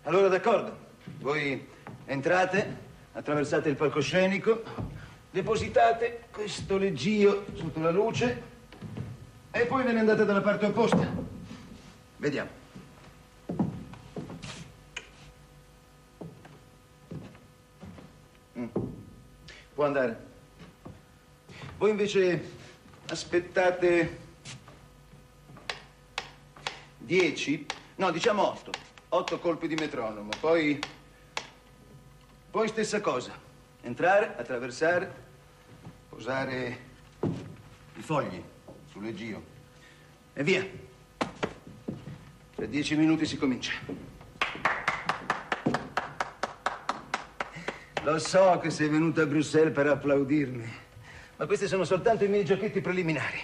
Allora, d'accordo. Voi entrate, attraversate il palcoscenico, depositate questo leggio sotto la luce e poi ve ne andate dalla parte opposta. Vediamo. Può andare. Voi invece aspettate 10, no, diciamo 8. 8 colpi di metronomo, poi stessa cosa. Entrare, attraversare, posare i fogli sul leggio e via. Tra 10 minuti si comincia. Lo so che sei venuto a Bruxelles per applaudirmi, ma questi sono soltanto i miei giochetti preliminari.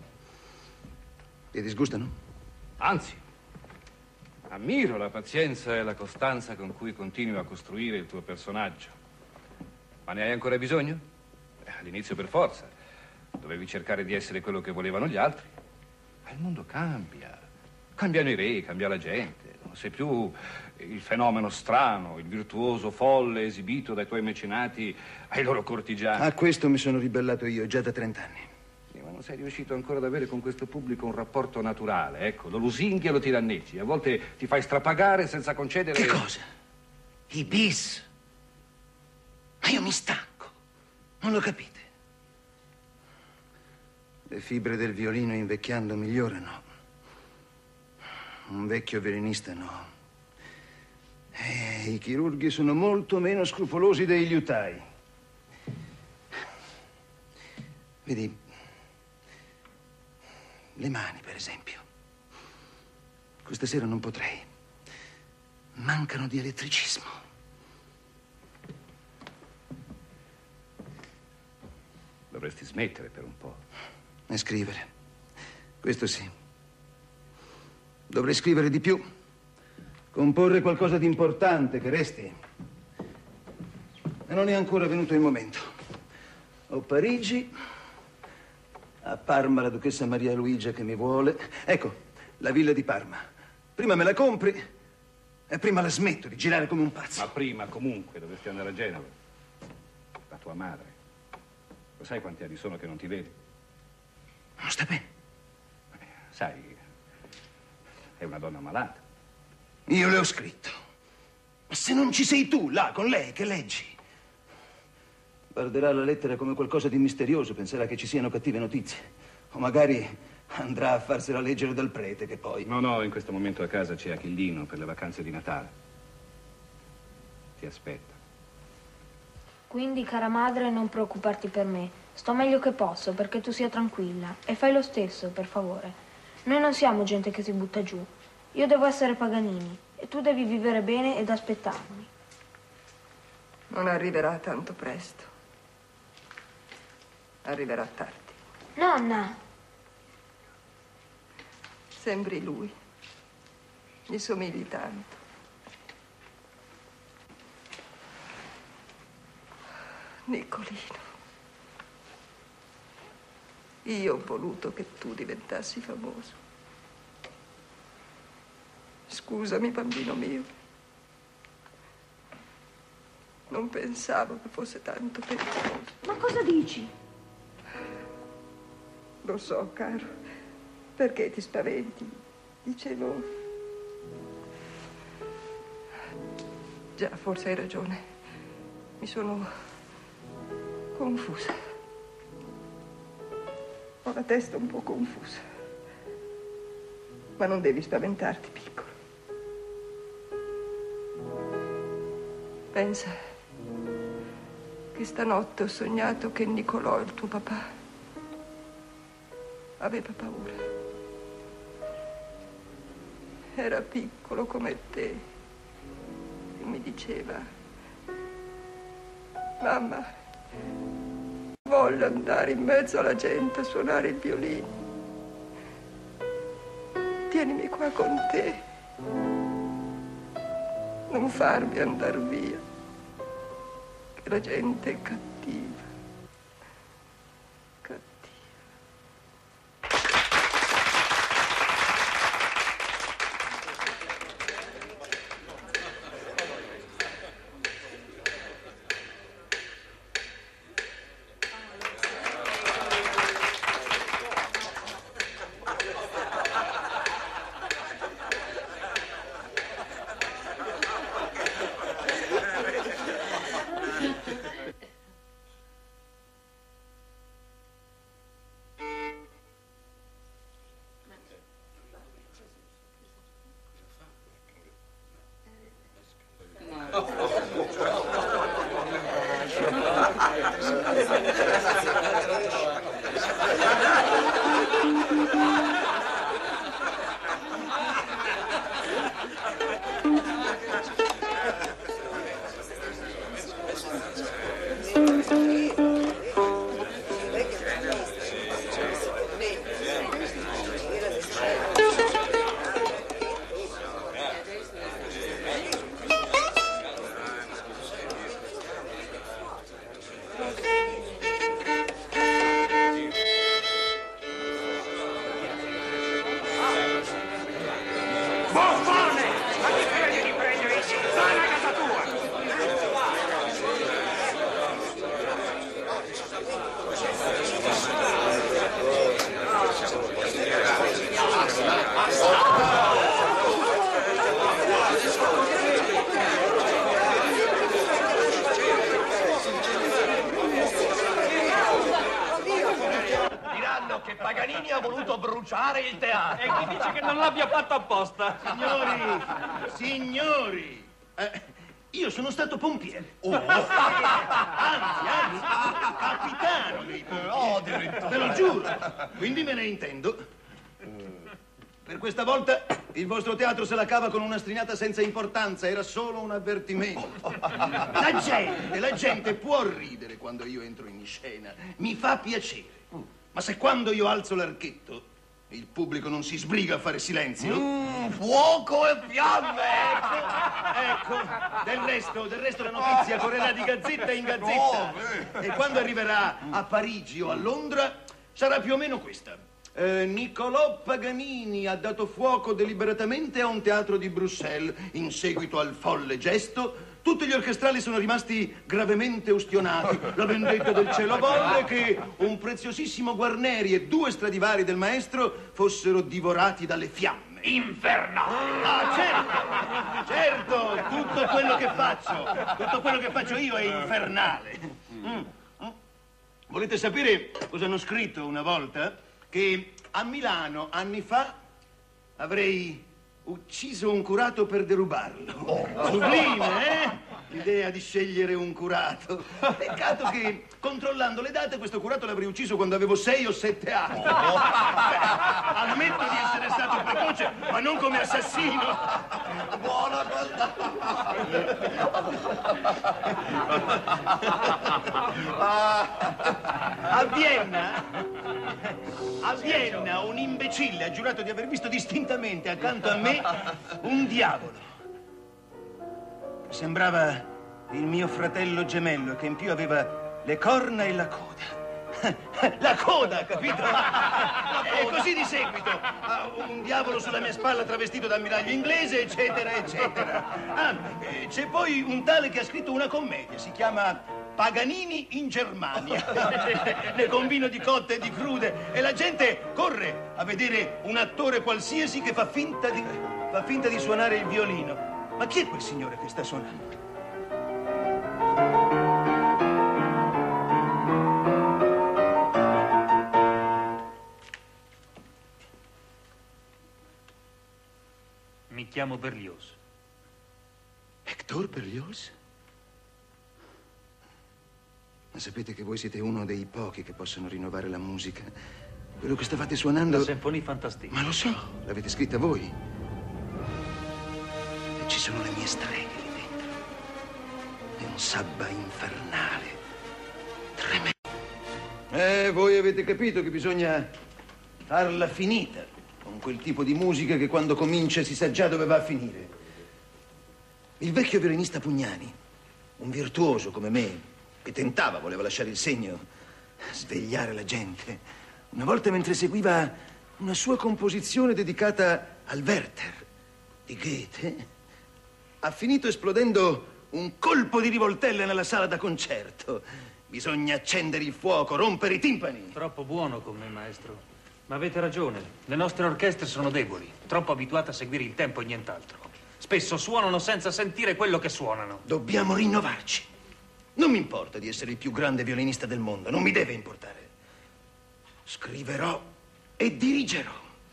Ti disgustano? Anzi, ammiro la pazienza e la costanza con cui continui a costruire il tuo personaggio. Ma ne hai ancora bisogno? All'inizio per forza. Dovevi cercare di essere quello che volevano gli altri. Ma il mondo cambia. Cambiano i re, cambia la gente. Non sei più il fenomeno strano, il virtuoso folle esibito dai tuoi mecenati ai loro cortigiani. A questo mi sono ribellato io già da 30 anni. Sì, ma non sei riuscito ancora ad avere con questo pubblico un rapporto naturale. Ecco, lo lusinghi e lo tiranneggi. A volte ti fai strapagare senza concedere... Che cosa? I bis? Ma io mi stanco. Non lo capite? Le fibre del violino invecchiando migliorano. Un vecchio violinista no. I chirurghi sono molto meno scrupolosi dei liutai. Vedi, le mani, per esempio. Questa sera non potrei. Mancano di elettricismo. Dovresti smettere per un po'. E scrivere. Questo sì. Dovrei scrivere di più. Comporre qualcosa di importante che resti. E non è ancora venuto il momento. Ho Parigi, a Parma la duchessa Maria Luigia che mi vuole. Ecco, la villa di Parma. Prima me la compri e prima la smetto di girare come un pazzo. Ma prima, comunque, dovresti andare a Genova. La tua madre. Lo sai quanti anni sono che non ti vedi? Non sta bene. Sai, è una donna malata. Io le ho scritto. Ma se non ci sei tu, là, con lei, che leggi? Guarderà la lettera come qualcosa di misterioso, penserà che ci siano cattive notizie. O magari andrà a farsela leggere dal prete, che poi... No, in questo momento a casa c'è Achillino per le vacanze di Natale. Ti aspetta. Quindi, cara madre, non preoccuparti per me. Sto meglio che posso perché tu sia tranquilla. E fai lo stesso, per favore. Noi non siamo gente che si butta giù. Io devo essere Paganini e tu devi vivere bene ed aspettarmi. Non arriverà tanto presto. Arriverà tardi. Nonna! Sembri lui. Gli somigli tanto. Nicolino. Io ho voluto che tu diventassi famoso. Scusami, bambino mio. Non pensavo che fosse tanto pericoloso. Ma cosa dici? Lo so, caro. Perché ti spaventi? Dicevo... Già, forse hai ragione. Mi sono confusa. Ho la testa un po' confusa. Ma non devi spaventarti, piccolo. Pensa che stanotte ho sognato che Nicolò, il tuo papà, aveva paura. Era piccolo come te e mi diceva: mamma, voglio andare in mezzo alla gente a suonare il violino. Tienimi qua con te. Non farmi andar via, che la gente è cattiva. Cattiva. Paganini ha voluto bruciare il teatro. E chi dice che non l'abbia fatto apposta? Signori, io sono stato pompiere. Anzi, capitano dei pompieri. Te lo giuro. Quindi me ne intendo. Per questa volta il vostro teatro se la cava con una strignata senza importanza, era solo un avvertimento. La gente può ridere quando io entro in scena, mi fa piacere. Ma se quando io alzo l'archetto, il pubblico non si sbriga a fare silenzio... Fuoco e fiamme! Ecco, del resto la notizia correrà di gazzetta in gazzetta. E quando arriverà a Parigi o a Londra, sarà più o meno questa. Niccolò Paganini ha dato fuoco deliberatamente a un teatro di Bruxelles. In seguito al folle gesto, tutti gli orchestrali sono rimasti gravemente ustionati. La vendetta del cielo volle che un preziosissimo Guarneri e 2 Stradivari del maestro fossero divorati dalle fiamme. Infernale! Ah, certo, tutto quello che faccio io è infernale. Volete sapere cosa hanno scritto una volta? Che a Milano, anni fa, avrei ucciso un curato per derubarlo. Sublime, eh? L'idea di scegliere un curato. Peccato che, controllando le date, questo curato l'avrei ucciso quando avevo 6 o 7 anni. Ammetto di essere stato precoce, ma non come assassino. Buona cosa! A Vienna un imbecille ha giurato di aver visto distintamente accanto a me un diavolo. Sembrava il mio fratello gemello, che in più aveva le corna e la coda. La coda, capito? E così di seguito. Un diavolo sulla mia spalla travestito da ammiraglio inglese, eccetera, eccetera. C'è poi un tale che ha scritto una commedia, si chiama Paganini in Germania. Ne combino di cotte e di crude e la gente corre a vedere un attore qualsiasi che fa finta di suonare il violino. Ma chi è quel signore che sta suonando? Mi chiamo Berlioz. Hector Berlioz? Ma sapete che voi siete uno dei pochi che possono rinnovare la musica? Quello che stavate suonando... La Sinfonie Fantastique. Ma lo so, l'avete scritta voi. E ci sono le mie streghe lì dentro. È un sabba infernale. Tremendo. Voi avete capito che bisogna farla finita con quel tipo di musica che quando comincia si sa già dove va a finire. Il vecchio violinista Pugnani, un virtuoso come me, che voleva lasciare il segno, svegliare la gente. Una volta mentre seguiva una sua composizione dedicata al Werther di Goethe, ha finito esplodendo un colpo di rivoltelle nella sala da concerto. Bisogna accendere il fuoco, rompere i timpani. Troppo buono con me, maestro. Ma avete ragione, le nostre orchestre sono deboli, troppo abituate a seguire il tempo e nient'altro. Spesso suonano senza sentire quello che suonano. Dobbiamo rinnovarci. Non mi importa di essere il più grande violinista del mondo, non mi deve importare. Scriverò e dirigerò.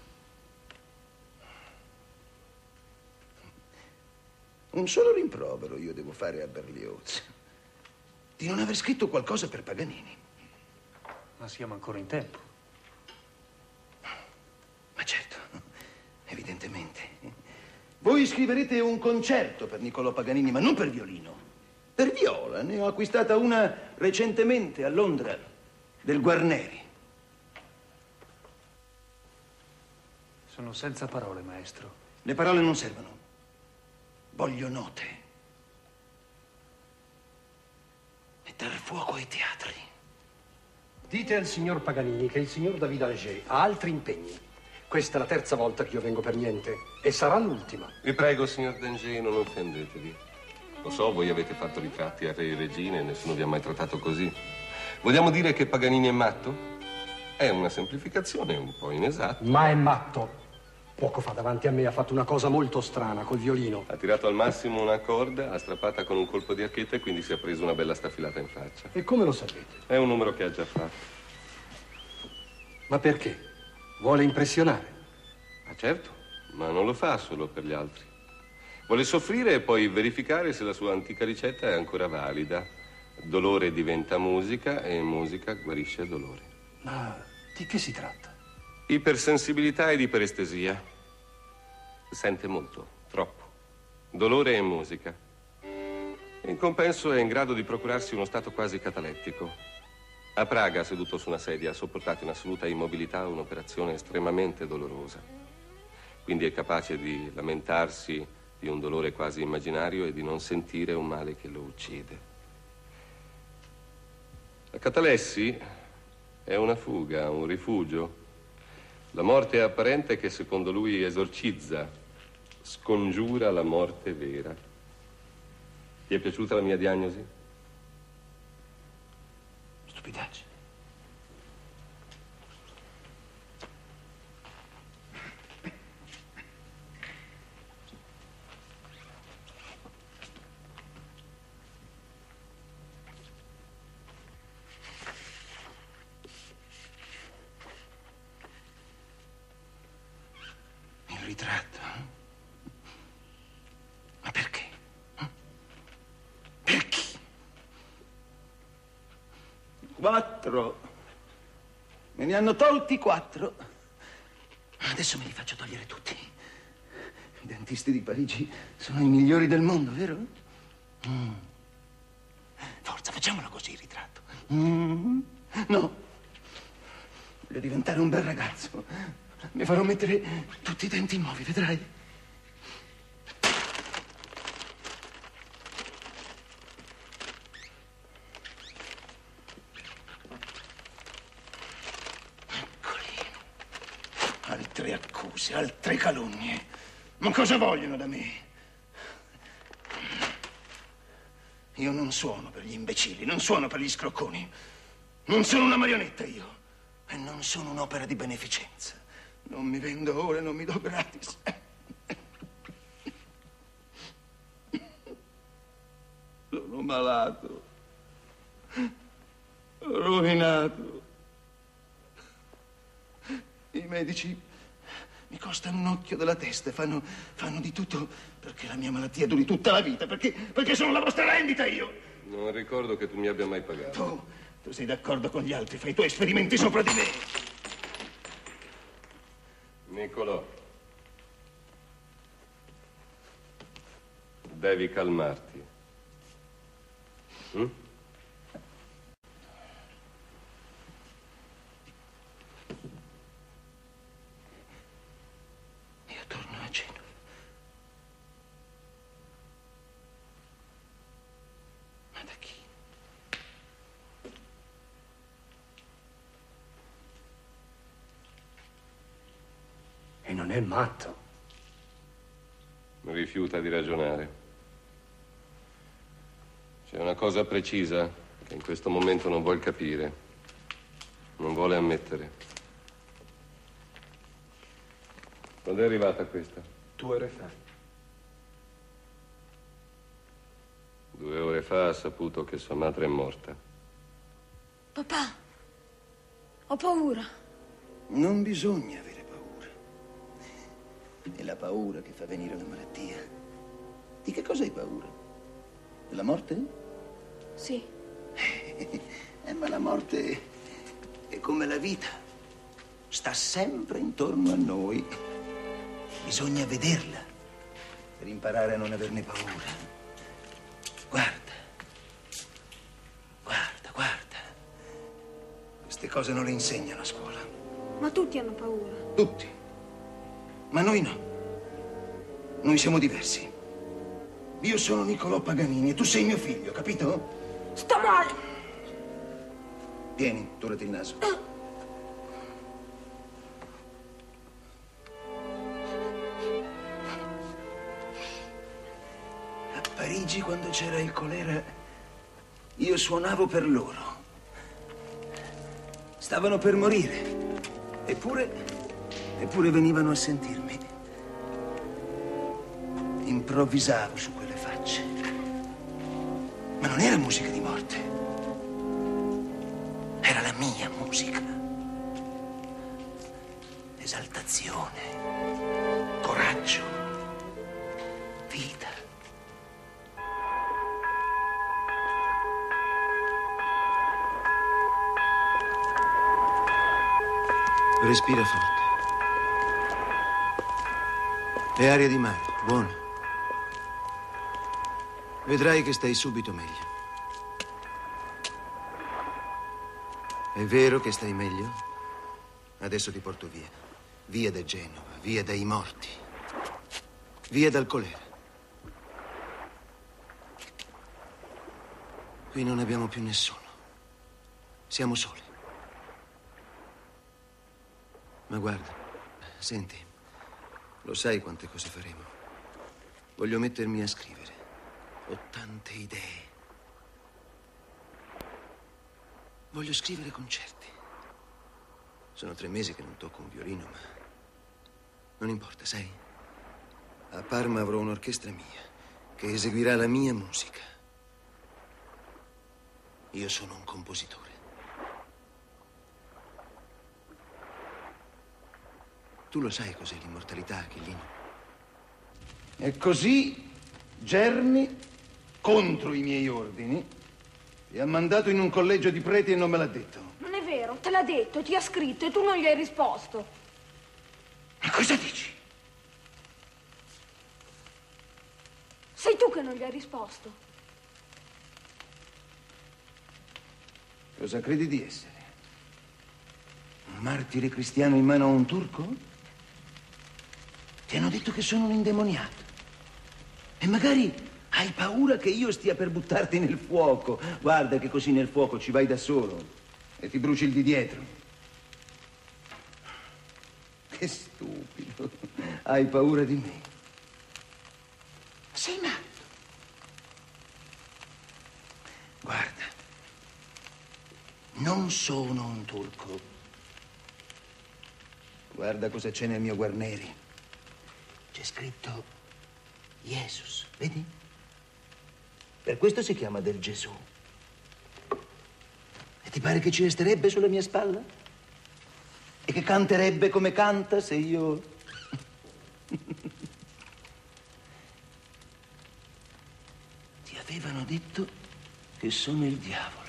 Un solo rimprovero io devo fare a Berlioz. Di non aver scritto qualcosa per Paganini. Ma siamo ancora in tempo. Ma certo, evidentemente. Voi scriverete un concerto per Niccolò Paganini, ma non per violino. Per viola, ne ho acquistata una recentemente a Londra, del Guarneri. Sono senza parole, maestro. Le parole non servono. Voglio note. E dar fuoco ai teatri. Dite al signor Paganini che il signor David Anger ha altri impegni. Questa è la 3ª volta che io vengo per niente e sarà l'ultima. Vi prego, signor Danger, non offendetevi. Lo so, voi avete fatto ritratti a re e regine e nessuno vi ha mai trattato così. Vogliamo dire che Paganini è matto? È una semplificazione un po' inesatta. Ma è matto. Poco fa davanti a me ha fatto una cosa molto strana col violino. Ha tirato al massimo una corda, ha strappata con un colpo di archetto e quindi si è preso una bella staffilata in faccia. E come lo sapete? È un numero che ha già fatto. Ma perché? Vuole impressionare. Ma certo, ma non lo fa solo per gli altri. Vuole soffrire e poi verificare se la sua antica ricetta è ancora valida. Dolore diventa musica e musica guarisce il dolore. Ma di che si tratta? Ipersensibilità ed iperestesia. Sente molto, troppo. Dolore e musica. In compenso è in grado di procurarsi uno stato quasi catalettico. A Praga, seduto su una sedia, ha sopportato in assoluta immobilità un'operazione estremamente dolorosa. Quindi è capace di lamentarsi di un dolore quasi immaginario e di non sentire un male che lo uccide. La catalessi è una fuga, un rifugio. La morte apparente che secondo lui esorcizza, scongiura la morte vera. Ti è piaciuta la mia diagnosi? Stupidaggine. Il ritratto? Ma perché? Perché? 4. Me ne hanno tolti 4. Adesso me li faccio togliere tutti. I dentisti di Parigi sono i migliori del mondo, vero? Forza, facciamolo così il ritratto. No. Voglio diventare un bel ragazzo. Mi farò mettere tutti i denti nuovi, vedrai? Altre accuse, altre calunnie. Ma cosa vogliono da me? Io non suono per gli imbecilli, non suono per gli scrocconi. Non sono una marionetta io. E non sono un'opera di beneficenza. Non mi vendo ore, non mi do gratis. Sono malato. Rovinato. I medici mi costano un occhio della testa e fanno di tutto perché la mia malattia duri tutta la vita, perché sono la vostra rendita io. Non ricordo che tu mi abbia mai pagato. Tu sei d'accordo con gli altri, fai i tuoi esperimenti sopra di me. Niccolò, devi calmarti. Io torno a Genova. Ma da chi? E non è matto. Rifiuta di ragionare. C'è una cosa precisa che in questo momento non vuol capire, non vuole ammettere. Quando è arrivata questa? 2 ore fa. 2 ore fa ha saputo che sua madre è morta. Papà, ho paura. Non bisogna avere paura. È la paura che fa venire la malattia. Di che cosa hai paura? Della morte? Sì. Ma la morte è come la vita. Sta sempre intorno a noi. Bisogna vederla per imparare a non averne paura. Guarda. Guarda, guarda. Queste cose non le insegnano a scuola. Ma tutti hanno paura. Tutti. Ma noi no. Noi siamo diversi. Io sono Niccolò Paganini e tu sei mio figlio, capito? Sto male. Vieni, turati il naso. A Parigi, quando c'era il colera, io suonavo per loro. Stavano per morire. Eppure venivano a sentirmi. Improvvisavo su quelle facce. Ma non era musica di morte. Era la mia musica. esaltazione, coraggio, vita. Respira forte. È aria di mare, buona. Vedrai che stai subito meglio. È vero che stai meglio? Adesso ti porto via. Via da Genova, via dai morti. Via dal colera. Qui non abbiamo più nessuno. Siamo soli. Ma guarda, senti, lo sai quante cose faremo? Voglio mettermi a scrivere. Ho tante idee. Voglio scrivere concerti. Sono 3 mesi che non tocco un violino, ma non importa, sai? A Parma avrò un'orchestra mia che eseguirà la mia musica. Io sono un compositore. Tu lo sai cos'è l'immortalità, Achillino? E così Germi, contro i miei ordini, ti ha mandato in un collegio di preti e non me l'ha detto. Non è vero, te l'ha detto, ti ha scritto e tu non gli hai risposto. Ma cosa dici? Sei tu che non gli hai risposto. Cosa credi di essere? Un martire cristiano in mano a un turco? Ti hanno detto che sono un indemoniato. E magari hai paura che io stia per buttarti nel fuoco. Guarda che così nel fuoco ci vai da solo e ti bruci il di dietro. Che stupido. Hai paura di me. Sei matto. Guarda, non sono un turco. Guarda cosa c'è nel mio Guarneri. C'è scritto Jesus, vedi? Per questo si chiama del Gesù. E ti pare che ci resterebbe sulla mia spalla? E che canterebbe come canta se io... Ti avevano detto che sono il diavolo.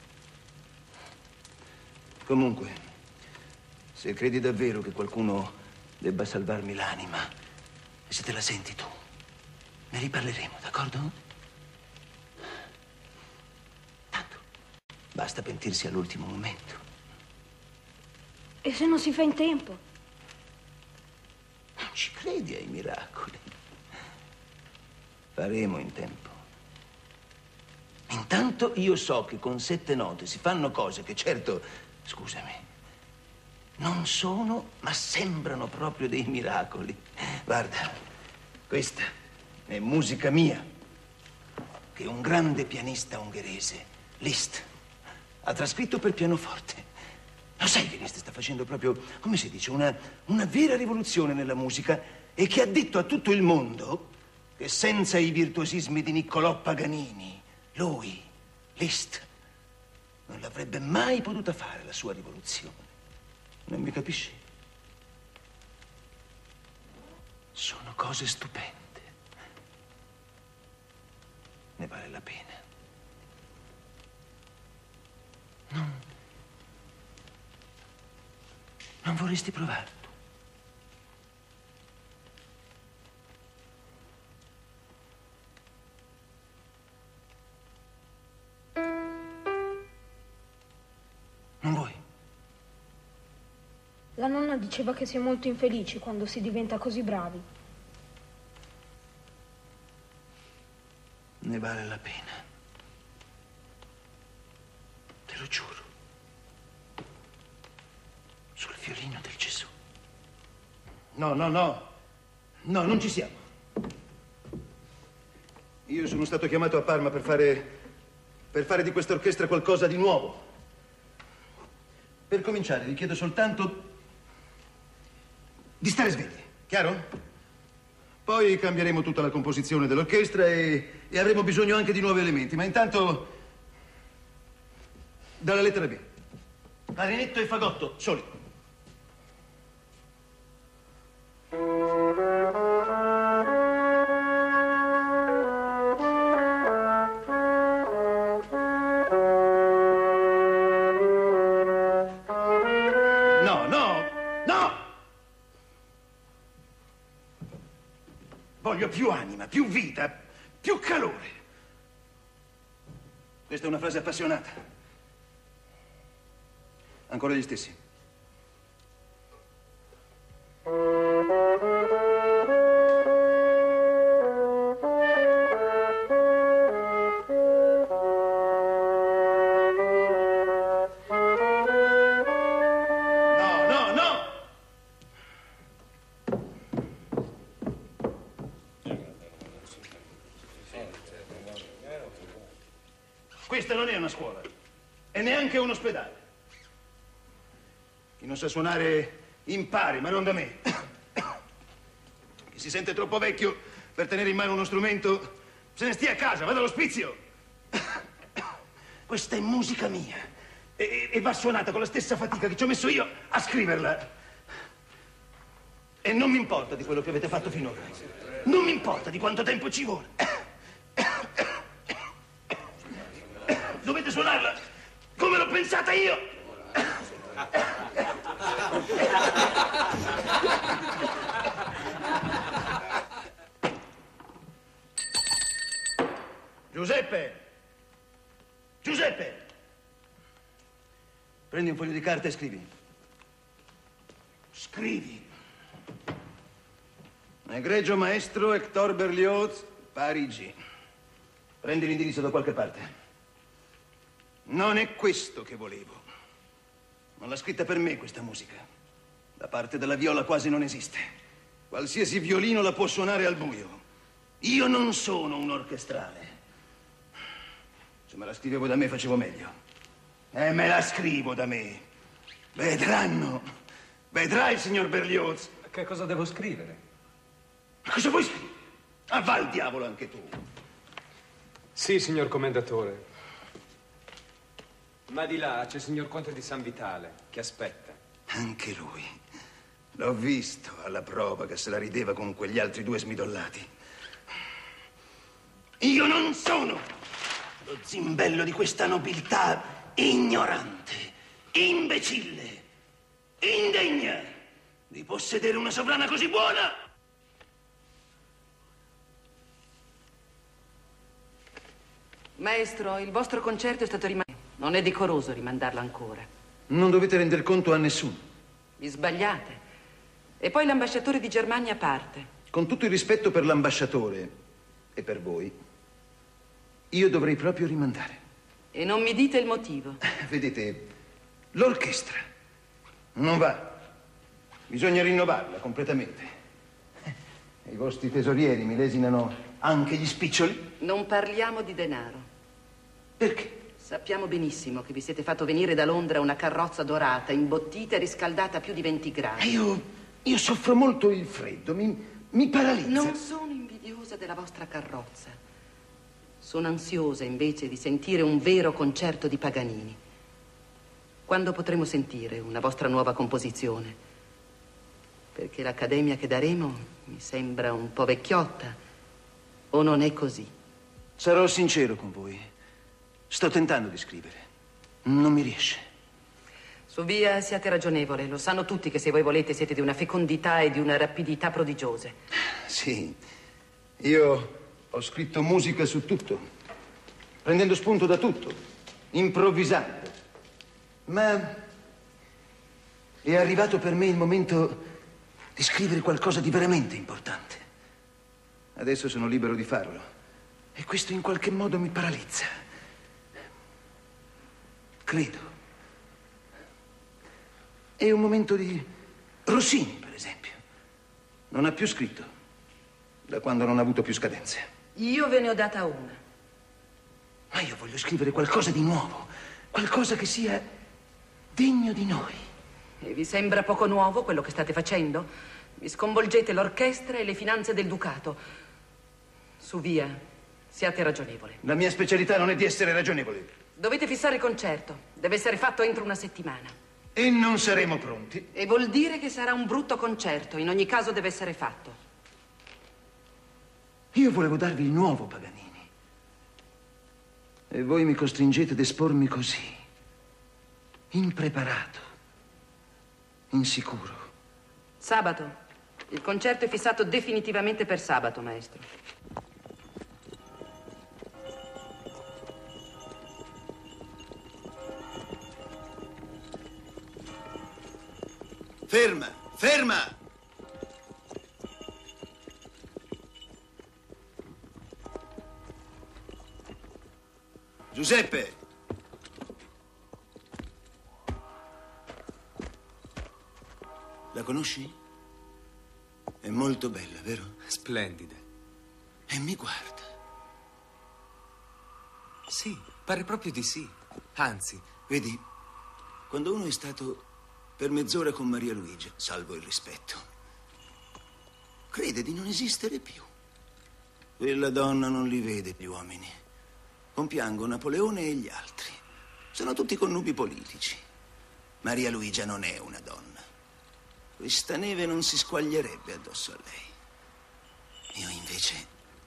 Comunque, se credi davvero che qualcuno debba salvarmi l'anima, e se te la senti tu, ne riparleremo, d'accordo? Tanto, basta pentirsi all'ultimo momento. E se non si fa in tempo? Non ci credi ai miracoli. Faremo in tempo. Intanto io so che con 7 note si fanno cose che certo, scusami, non sono, ma sembrano proprio dei miracoli. Guarda, questa è musica mia, che un grande pianista ungherese, Liszt, ha trascritto per pianoforte. Lo sai che Liszt sta facendo proprio, come si dice, una vera rivoluzione nella musica e che ha detto a tutto il mondo che senza i virtuosismi di Niccolò Paganini, lui, Liszt, non l'avrebbe mai potuta fare la sua rivoluzione. Non mi capisci? Sono cose stupende. Ne vale la pena. Non vorresti provarlo? Non vuoi? La nonna diceva che si è molto infelici quando si diventa così bravi. Ne vale la pena. Te lo giuro. Sul violino del Gesù. No, non ci siamo. Io sono stato chiamato a Parma per fare di questa orchestra qualcosa di nuovo. Per cominciare, vi chiedo soltanto di stare svegli, chiaro? Poi cambieremo tutta la composizione dell'orchestra e avremo bisogno anche di nuovi elementi. Ma intanto, dalla lettera B. Clarinetto e fagotto, soli. più anima, più vita, più calore. Questa è una frase appassionata. Ancora gli stessi. Questa non è una scuola e neanche un ospedale. Chi non sa suonare impari, ma non da me. Chi si sente troppo vecchio per tenere in mano uno strumento se ne stia a casa, vada all'ospizio. Questa è musica mia e va suonata con la stessa fatica che ci ho messo io a scriverla. E non mi importa di quello che avete fatto finora. Non mi importa di quanto tempo ci vuole. Dovete suonarla come l'ho pensata io. Giuseppe! Giuseppe! Prendi un foglio di carta e scrivi. Scrivi. Egregio maestro Hector Berlioz, Parigi. Prendi l'indirizzo da qualche parte. Non è questo che volevo. Non l'ha scritta per me questa musica. La parte della viola quasi non esiste. Qualsiasi violino la può suonare al buio. Io non sono un orchestrale. Se me la scrivevo da me facevo meglio. E me la scrivo da me. Vedranno. Vedrai, signor Berlioz. Che cosa devo scrivere? Ma cosa vuoi scrivere? Ah, va al diavolo anche tu. Sì, signor commendatore. Ma di là c'è il signor Conte di San Vitale, che aspetta. Anche lui. L'ho visto alla prova che se la rideva con quegli altri due smidollati. Io non sono lo zimbello di questa nobiltà ignorante, imbecille, indegna di possedere una sovrana così buona. Maestro, il vostro concerto è stato rimandato. Non è decoroso rimandarlo ancora. Non dovete render conto a nessuno. Vi sbagliate. E poi l'ambasciatore di Germania parte. Con tutto il rispetto per l'ambasciatore e per voi, io dovrei proprio rimandare. E non mi dite il motivo. Vedete, l'orchestra non va. Bisogna rinnovarla completamente. I vostri tesorieri mi lesinano anche gli spiccioli. Non parliamo di denaro. Perché? Sappiamo benissimo che vi siete fatto venire da Londra una carrozza dorata, imbottita e riscaldata a più di 20 gradi. Io soffro molto il freddo, mi paralizza. Non sono invidiosa della vostra carrozza. Sono ansiosa invece di sentire un vero concerto di Paganini. Quando potremo sentire una vostra nuova composizione? Perché l'accademia che daremo mi sembra un po' vecchiotta. O non è così? Sarò sincero con voi. Sto tentando di scrivere. Non mi riesce. Su via, siate ragionevole. Lo sanno tutti che se voi volete siete di una fecondità e di una rapidità prodigiose. Sì. Io ho scritto musica su tutto, prendendo spunto da tutto, improvvisando. Ma è arrivato per me il momento di scrivere qualcosa di veramente importante. Adesso sono libero di farlo. E questo in qualche modo mi paralizza. Credo. È un momento di Rossini, per esempio. Non ha più scritto da quando non ha avuto più scadenze. Io ve ne ho data una. Ma io voglio scrivere qualcosa di nuovo, qualcosa che sia degno di noi. E vi sembra poco nuovo quello che state facendo? Vi sconvolgete l'orchestra e le finanze del ducato. Su via, siate ragionevole. La mia specialità non è di essere ragionevole. Dovete fissare il concerto. Deve essere fatto entro una settimana. E non saremo pronti. E vuol dire che sarà un brutto concerto. In ogni caso deve essere fatto. Io volevo darvi il nuovo Paganini. E voi mi costringete ad espormi così. Impreparato. Insicuro. Sabato, Il concerto è fissato definitivamente per sabato, maestro. Ferma, ferma! Giuseppe! La conosci? È molto bella, vero? Splendida. E mi guarda. Sì, pare proprio di sì. Anzi, vedi, quando uno è stato per mezz'ora con Maria Luigia, salvo il rispetto, crede di non esistere più. Quella donna non li vede gli uomini. Compiango Napoleone e gli altri. Sono tutti connubi politici. Maria Luigia non è una donna. Questa neve non si squaglierebbe addosso a lei. Io invece...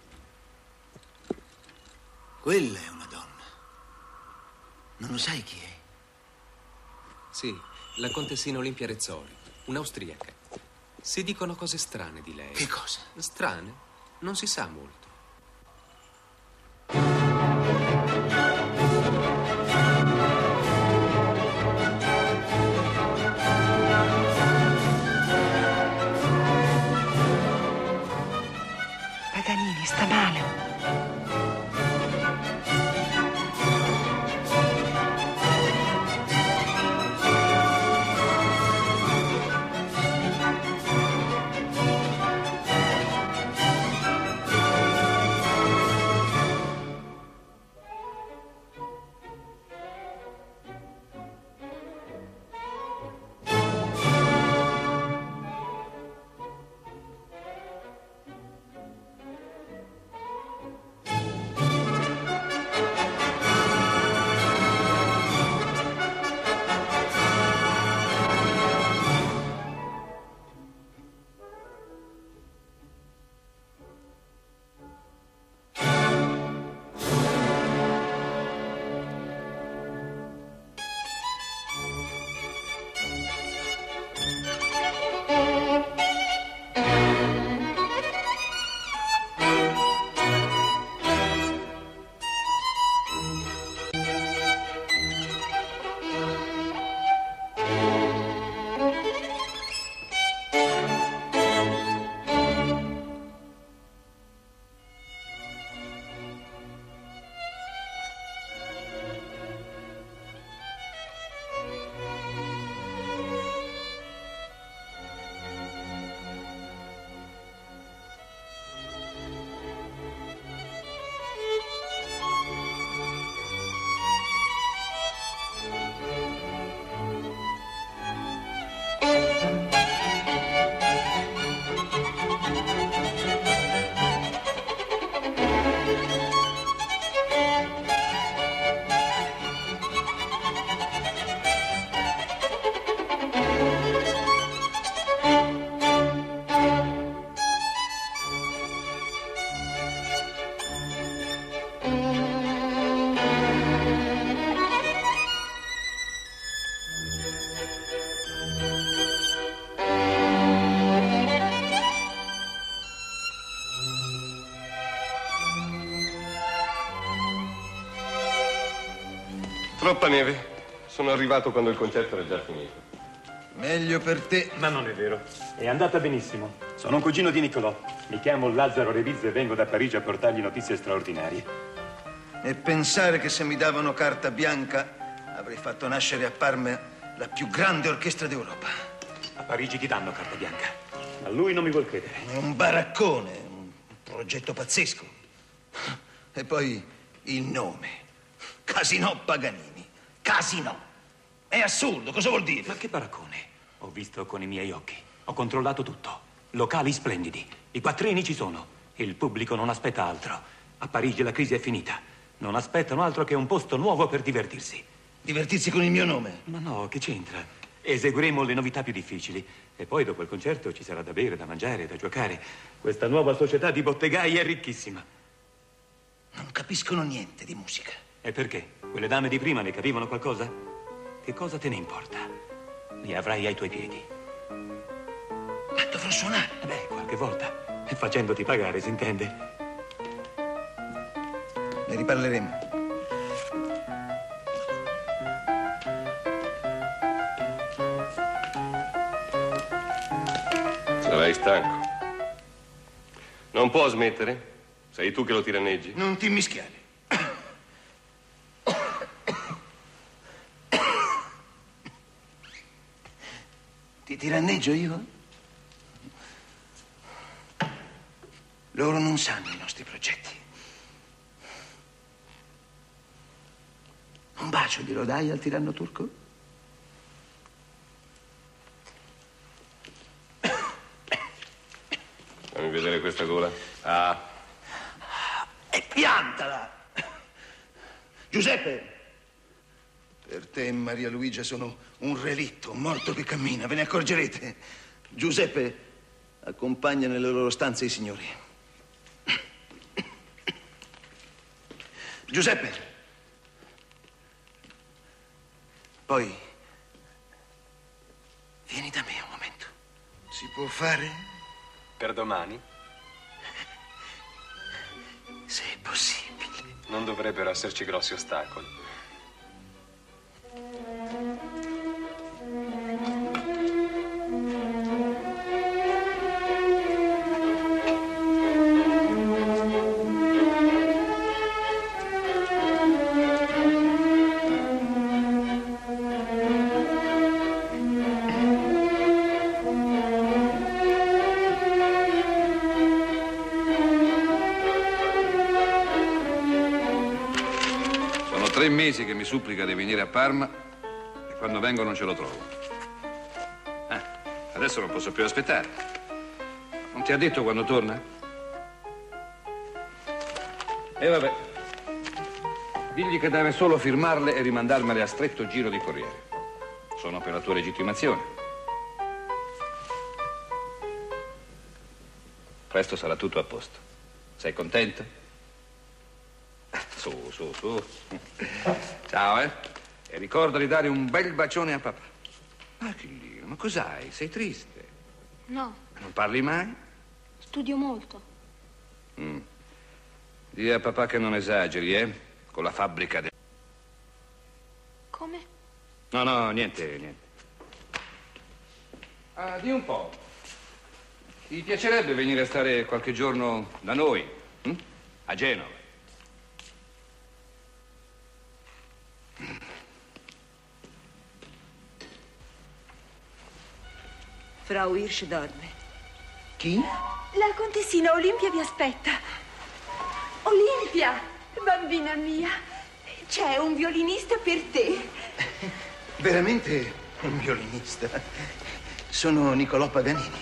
Quella è una donna. Non lo sai chi è? sì, la contessina Olimpia Rezzori, un'austriaca. Si dicono cose strane di lei. Che cosa? Strane? Non si sa molto. Paganini sta male. Troppa neve. Sono arrivato quando il concerto era già finito. Meglio per te. Ma non è vero. È andata benissimo. Sono un cugino di Niccolò. Mi chiamo Lazzaro Revizzo e vengo da Parigi a portargli notizie straordinarie. E pensare che se mi davano carta bianca avrei fatto nascere a Parma la più grande orchestra d'Europa. A Parigi ti danno carta bianca. A lui non mi vuol credere. È un baraccone, un progetto pazzesco. E poi il nome. Casino Paganini. Casino. È assurdo, cosa vuol dire? Ma che baraccone? Ho visto con i miei occhi. Ho controllato tutto. Locali splendidi. I quattrini ci sono. Il pubblico non aspetta altro. A Parigi la crisi è finita. Non aspettano altro che un posto nuovo per divertirsi. Divertirsi con il mio nome? Ma no, che c'entra? Eseguiremo le novità più difficili. E poi dopo il concerto ci sarà da bere, da mangiare, da giocare. Questa nuova società di bottegai è ricchissima. Non capiscono niente di musica. E perché? Quelle dame di prima ne capivano qualcosa? Che cosa te ne importa? Li avrai ai tuoi piedi. Ma dove saprò suonare. Beh, qualche volta. Facendoti pagare, si intende? Ne riparleremo. Sarai stanco. Non può smettere? Sei tu che lo tiranneggi? Non ti mischiare. Ti tiranneggio io? Loro non sanno i nostri progetti. Un bacio glielo dai al tiranno turco? Fammi vedere questa gola. Ah. E piantala! Giuseppe! Per te e Maria Luigia sono un relitto, un morto che cammina, ve ne accorgerete. Giuseppe, accompagna nelle loro stanze i signori. Giuseppe! Poi, vieni da me un momento. Si può fare? Per domani? Se è possibile. Non dovrebbero esserci grossi ostacoli. Sono 3 mesi che mi supplica di venire a Parma e quando vengo non ce lo trovo. Adesso non posso più aspettare. Non ti ha detto quando torna? E vabbè. Digli che deve solo firmarle e rimandarmele a stretto giro di corriere. Sono per la tua legittimazione. Presto sarà tutto a posto. Sei contento? Su, su, su. Ciao, E ricorda di dare un bel bacione a papà. Ma Chillino, ma cos'hai? Sei triste? No, Non parli mai? studio molto. Dì a papà che non esageri, Con la fabbrica del... Come? No, niente. Di un po'. Ti piacerebbe venire a stare qualche giorno da noi? A Genova? Frau Hirsch dorme. Chi? La contessina Olimpia vi aspetta. Olimpia, bambina mia, c'è un violinista per te. Veramente un violinista. Sono Niccolò Paganini.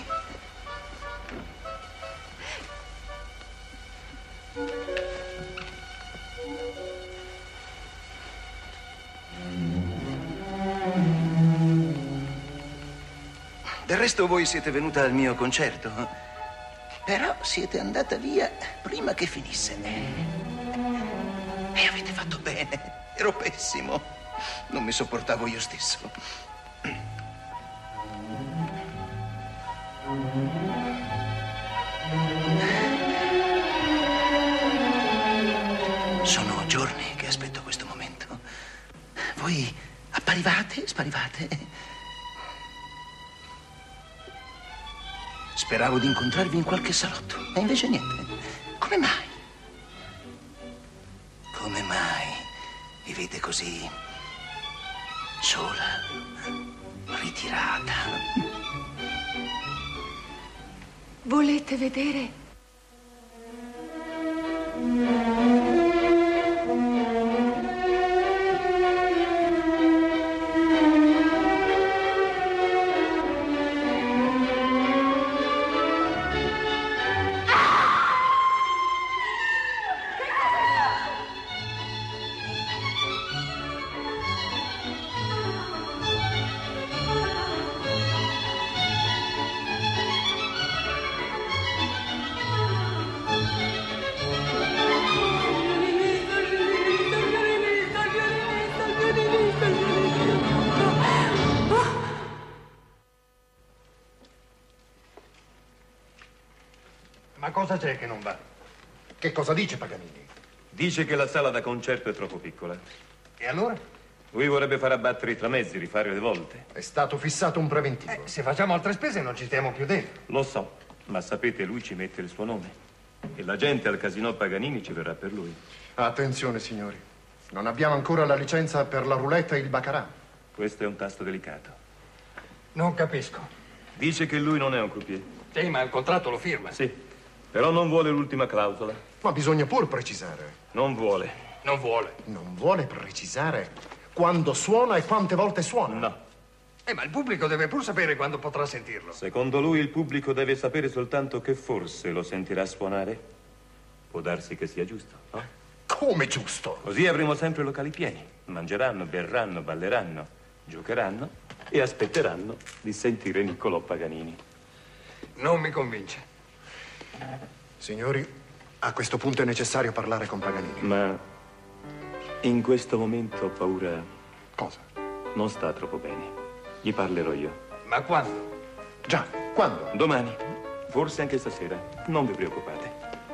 Del resto voi siete venuta al mio concerto, però siete andata via prima che finisse. E avete fatto bene. Ero pessimo. Non mi sopportavo io stesso. Sono giorni che aspetto questo momento. Voi apparivate, sparivate. Speravo di incontrarvi in qualche salotto, e invece niente. Come mai? Come mai vivete così sola, ritirata? Volete vedere? Cosa c'è che non va? Che cosa dice Paganini? Dice che la sala da concerto è troppo piccola. E allora? Lui vorrebbe far abbattere i tramezzi, rifare le volte. È stato fissato un preventivo. Se facciamo altre spese non ci stiamo più dentro. Lo so, ma sapete, lui ci mette il suo nome. E la gente al casino Paganini ci verrà per lui. Attenzione, signori. Non abbiamo ancora la licenza per la roulette e il baccarat. Questo è un tasto delicato. Non capisco. Dice che lui non è un croupier. Sì, ma il contratto lo firma. Sì, però non vuole l'ultima clausola. Ma bisogna pur precisare. Non vuole. Non vuole. Non vuole precisare quando suona e quante volte suona? No. Ma il pubblico deve pur sapere quando potrà sentirlo. Secondo lui il pubblico deve sapere soltanto che forse lo sentirà suonare. Può darsi che sia giusto, no? Come giusto? Così avremo sempre locali pieni. Mangeranno, berranno, balleranno, giocheranno e aspetteranno di sentire Niccolò Paganini. Non mi convince. Signori, a questo punto è necessario parlare con Paganini. Ma in questo momento ho paura. Cosa? Non sta troppo bene. Gli parlerò io. Ma quando? Già, quando? Domani. Forse anche stasera. Non vi preoccupate.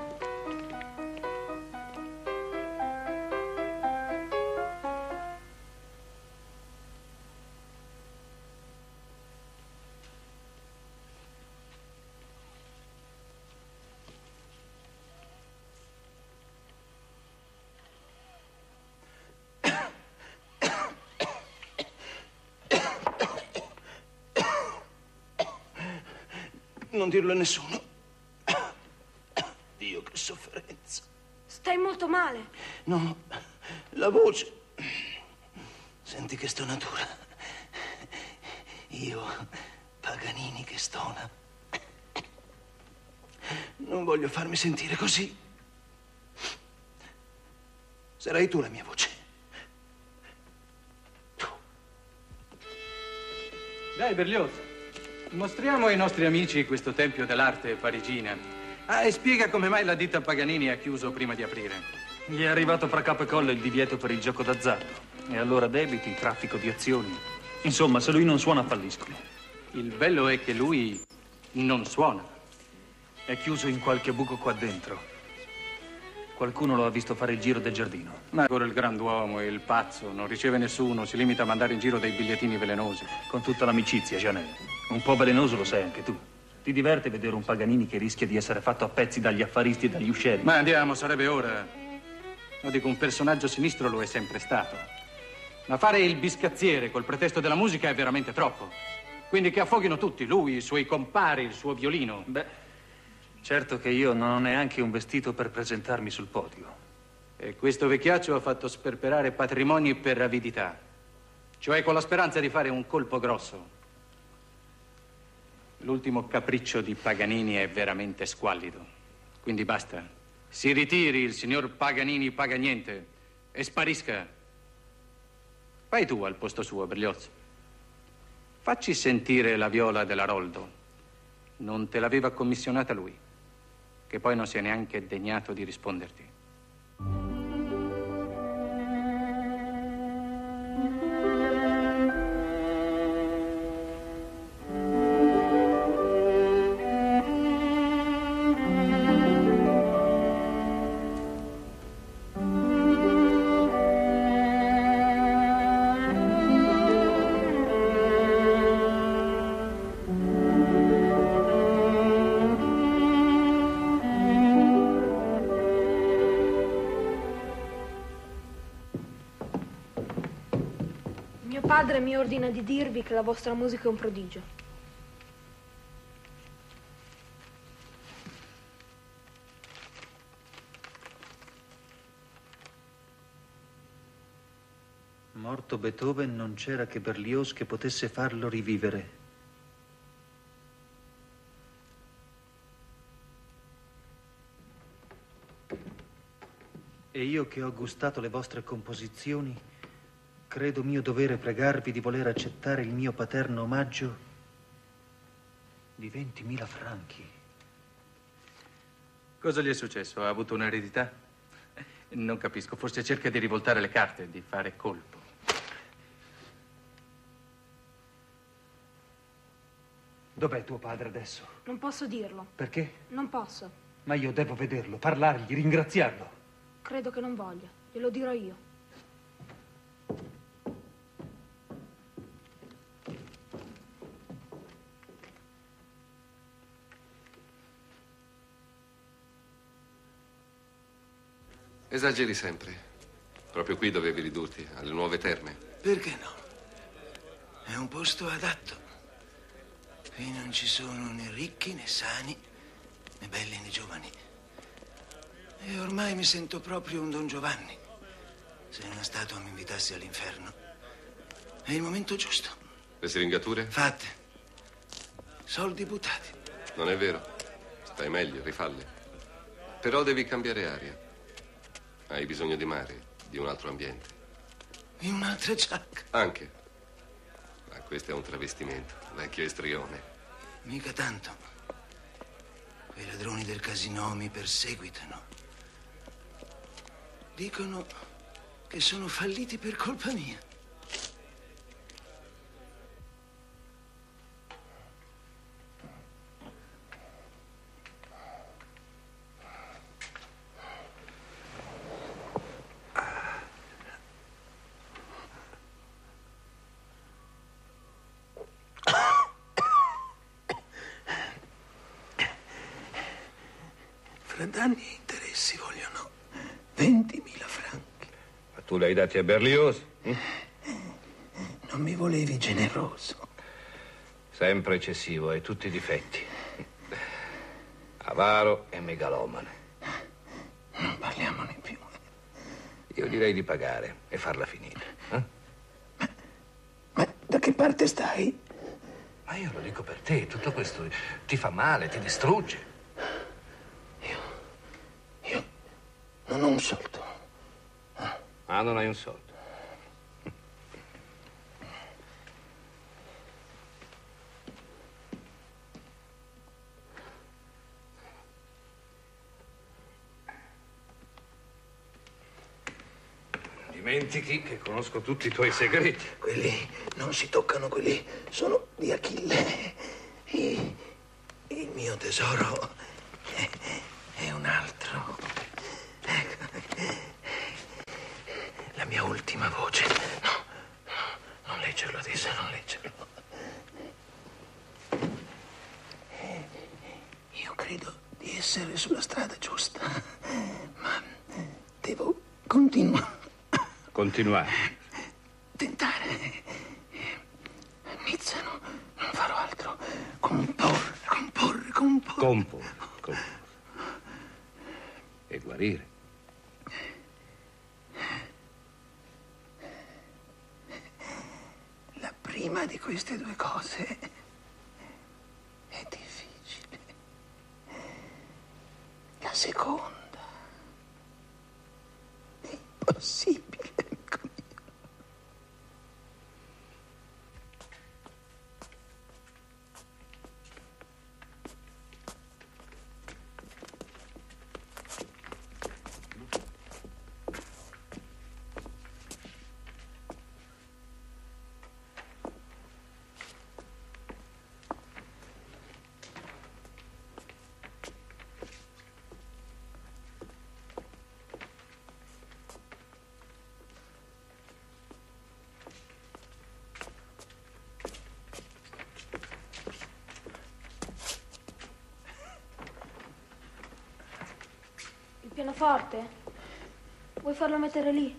Non dirlo a nessuno. Dio, che sofferenza. Stai molto male. No, la voce. Senti che stonatura. Io, Paganini che stona. Non voglio farmi sentire così. Sarai tu la mia voce. Dai, Berlioz. Mostriamo ai nostri amici questo tempio dell'arte parigina. Ah, e spiega come mai la ditta Paganini ha chiuso prima di aprire. Gli è arrivato fra capo e collo il divieto per il gioco d'azzardo. E allora debiti, traffico di azioni. Insomma, se lui non suona, falliscono. Il bello è che lui non suona. È chiuso in qualche buco qua dentro. Qualcuno lo ha visto fare il giro del giardino. Ma ancora il grand'uomo, il pazzo, non riceve nessuno, si limita a mandare in giro dei bigliettini velenosi. Con tutta l'amicizia, Janelle. Un po' velenoso lo sei anche tu. Ti diverte vedere un Paganini che rischia di essere fatto a pezzi dagli affaristi e dagli uscieri? Ma andiamo, sarebbe ora. Lo dico, un personaggio sinistro lo è sempre stato. Ma fare il biscazziere col pretesto della musica è veramente troppo. Quindi che affoghino tutti, lui, i suoi compari, il suo violino. Beh, certo che io non ho neanche un vestito per presentarmi sul podio. E questo vecchiaccio ha fatto sperperare patrimoni per avidità. Cioè con la speranza di fare un colpo grosso. L'ultimo capriccio di Paganini è veramente squallido. Quindi basta. Si ritiri il signor Paganini Pagagnente e sparisca. Vai tu al posto suo, Berlioz. Facci sentire la viola dell'Aroldo. Non te l'aveva commissionata lui, che poi non si è neanche degnato di risponderti. Padre mi ordina di dirvi che la vostra musica è un prodigio. Morto Beethoven, non c'era che Berlioz che potesse farlo rivivere. E io che ho gustato le vostre composizioni, credo mio dovere pregarvi di voler accettare il mio paterno omaggio di 20.000 franchi. Cosa gli è successo? Ha avuto un'eredità? Non capisco, forse cerca di rivoltare le carte, di fare colpo. Dov'è tuo padre adesso? Non posso dirlo. Perché? Non posso. Ma io devo vederlo, parlargli, ringraziarlo. Credo che non voglia. Glielo dirò io. Esageri sempre. Proprio qui dovevi ridurti, alle nuove terme. Perché no? È un posto adatto. Qui non ci sono né ricchi né sani, né belli né giovani. E ormai mi sento proprio un Don Giovanni. Se una statua mi invitassi all'inferno, è il momento giusto. Le siringature? Fatte. Soldi buttati. Non è vero. Stai meglio, rifalle. Però devi cambiare aria. Hai bisogno di mare, di un altro ambiente. In un'altra giacca. Anche. Ma questo è un travestimento, vecchio istrione. Mica tanto. Quei ladroni del casinò mi perseguitano. Dicono che sono falliti per colpa mia. Fra danni e interessi vogliono 20.000 franchi. Ma tu li hai dati a Berlioz? Non mi volevi generoso. Sempre eccessivo, hai tutti i difetti. Avaro e megalomane. Non parliamone più. Io direi di pagare e farla finita. Ma da che parte stai? Ma io lo dico per te, tutto questo ti fa male, ti distrugge. Io non ho un soldo. Ah, non hai un soldo. Dimentichi che conosco tutti i tuoi segreti. Quelli non si toccano, quelli sono di Achille. Il mio tesoro è un altro. Ecco. La mia ultima voce. No, non leggerlo adesso, non leggerlo. Io credo di essere sulla strada giusta, ma devo continuare. Continuare. Tentare. Nizza, non farò altro. Comporre. E guarire. La prima di queste due cose è difficile. La seconda è impossibile. Il pianoforte? Vuoi farlo mettere lì?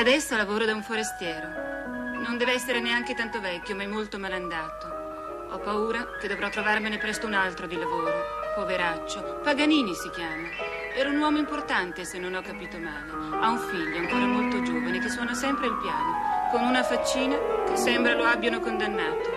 adesso lavoro da un forestiero. Non deve essere neanche tanto vecchio, ma è molto malandato. Ho paura che dovrò trovarmene presto un altro di lavoro. Poveraccio. Paganini si chiama. Era un uomo importante, se non ho capito male. Ha un figlio ancora molto giovane che suona sempre il piano, con una faccina che sembra lo abbiano condannato.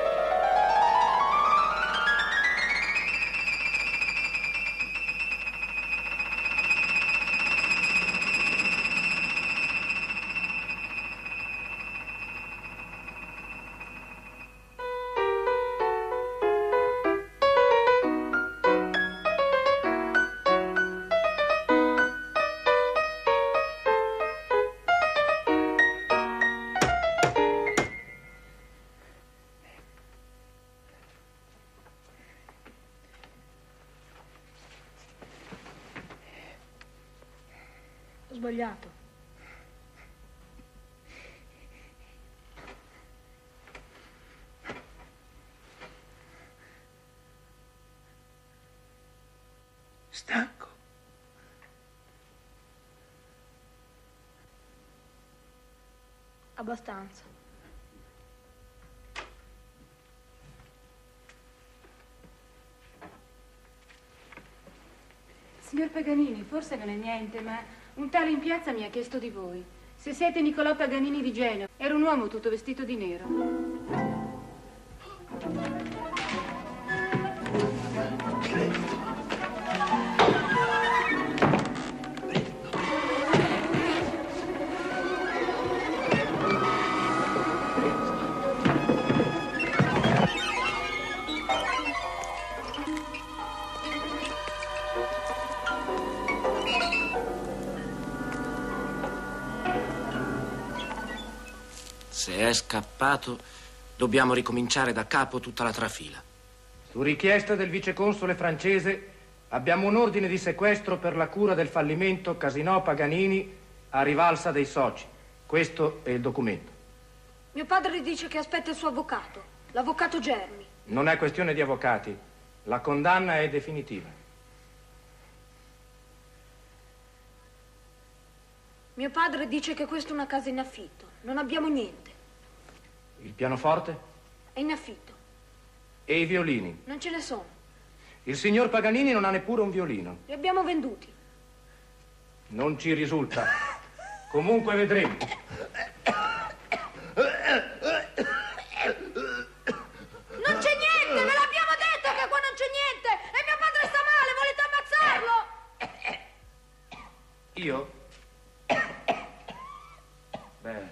Ho sbagliato. Stanco. Abbastanza. Signor Paganini, forse non è niente, ma un tale in piazza mi ha chiesto di voi. Se siete Niccolò Paganini di Genova. Era un uomo tutto vestito di nero. Se è scappato, dobbiamo ricominciare da capo tutta la trafila. Su richiesta del viceconsole francese abbiamo un ordine di sequestro per la cura del fallimento Casinò Paganini a Rivalsa dei Soci. Questo è il documento. Mio padre dice che aspetta il suo avvocato, l'avvocato Germi. Non è questione di avvocati. La condanna è definitiva. Mio padre dice che questa è una casa in affitto. Non abbiamo niente. Il pianoforte? È in affitto. E i violini? Non ce ne sono. Il signor Paganini non ha neppure un violino. Li abbiamo venduti. Non ci risulta. Comunque vedremo. Non c'è niente, ve l'abbiamo detto che qua non c'è niente. E mio padre sta male, volete ammazzarlo? Io? Beh.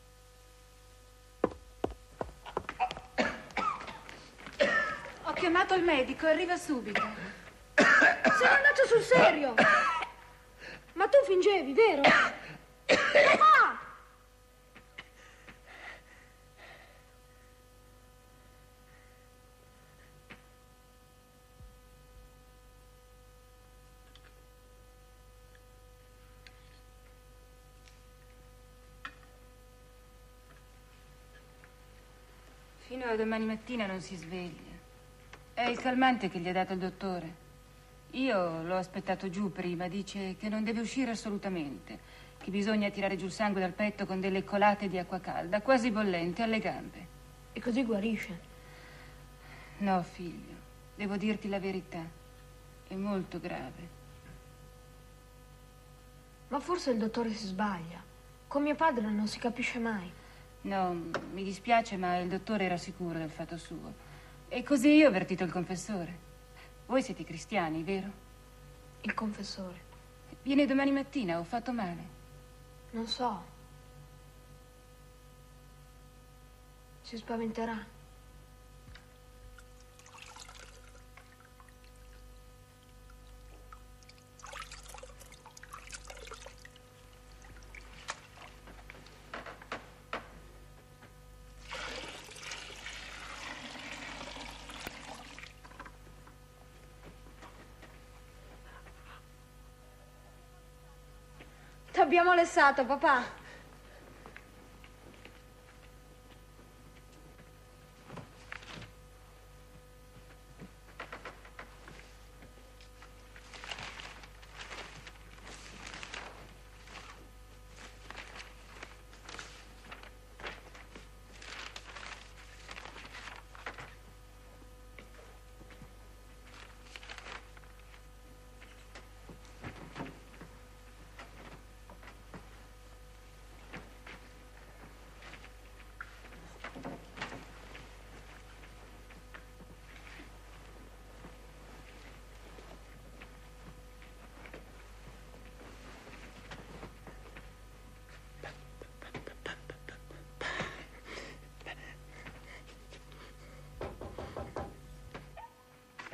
Ho chiamato il medico, arriva subito. Sei andato sul serio. Ma tu fingevi, vero? Papà! Fino a domani mattina non si sveglia. È il calmante che gli ha dato il dottore. Io l'ho aspettato giù prima, dice che non deve uscire assolutamente, che bisogna tirare giù il sangue dal petto con delle colate di acqua calda, quasi bollente, alle gambe. E così guarisce? No, figlio, devo dirti la verità. È molto grave. Ma forse il dottore si sbaglia. Con mio padre non si capisce mai. No, mi dispiace, ma il dottore era sicuro del fatto suo. E così io ho avvertito il confessore. Voi siete cristiani, vero? Il confessore. Viene domani mattina, ho fatto male. Non so. Si spaventerà. Ti abbiamo lessato, papà.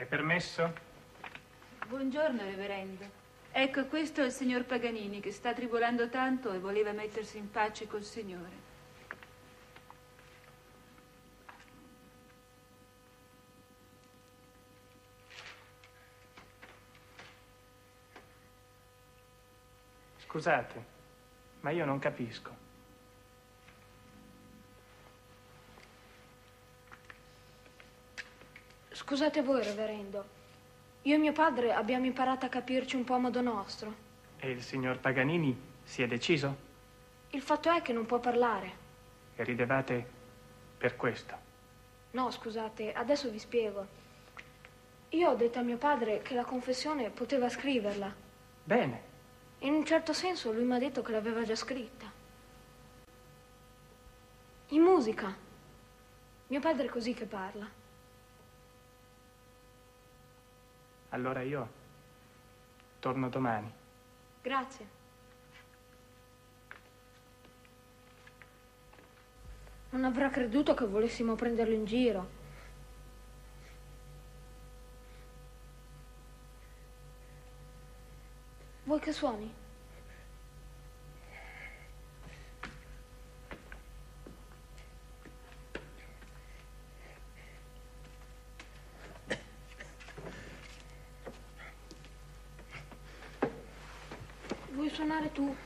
permesso? Buongiorno, reverendo. Ecco, questo è il signor Paganini che sta tribolando tanto e voleva mettersi in pace col Signore. Scusate, ma io non capisco. Scusate voi, reverendo. Io e mio padre abbiamo imparato a capirci un po' a modo nostro. E il signor Paganini si è deciso? Il fatto è che non può parlare. E ridevate per questo? No, scusate, adesso vi spiego. Io ho detto a mio padre che la confessione poteva scriverla. Bene. In un certo senso lui mi ha detto che l'aveva già scritta. In musica. Mio padre è così che parla. Allora io torno domani. Grazie. Non avrà creduto che volessimo prenderlo in giro. Vuoi che suoni? Vuoi suonare tu?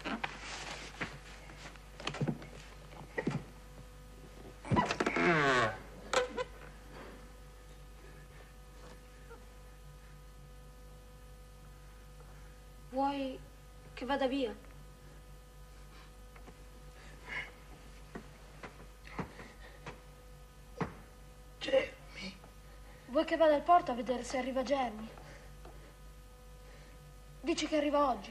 Vuoi che vada via? Germi. Vuoi che vada al porto a vedere se arriva Germi? Dici che arriva oggi.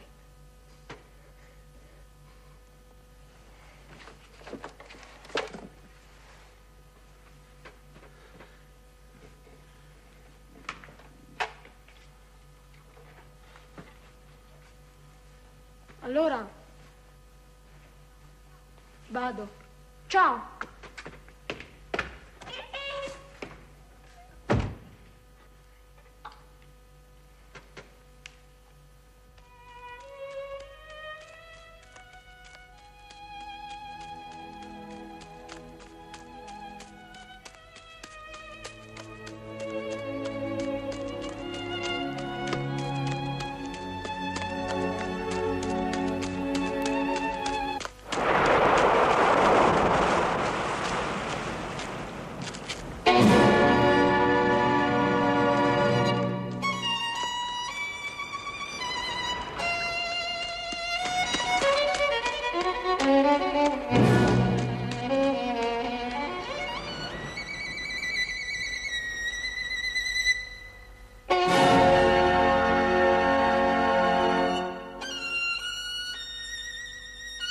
Allora, vado. Ciao!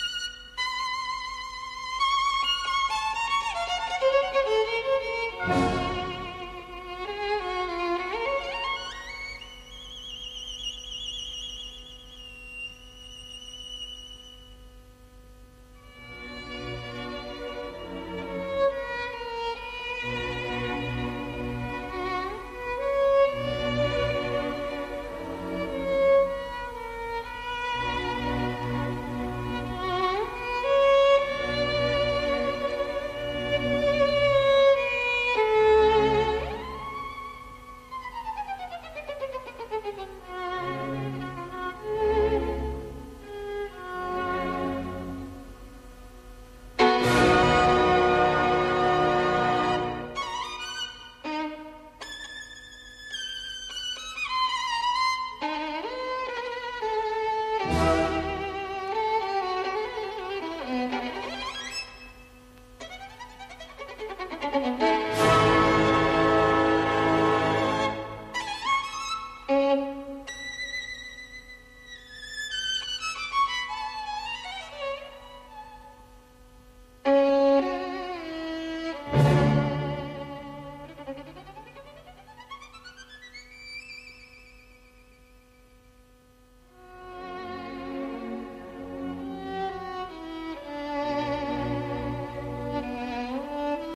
Thank you.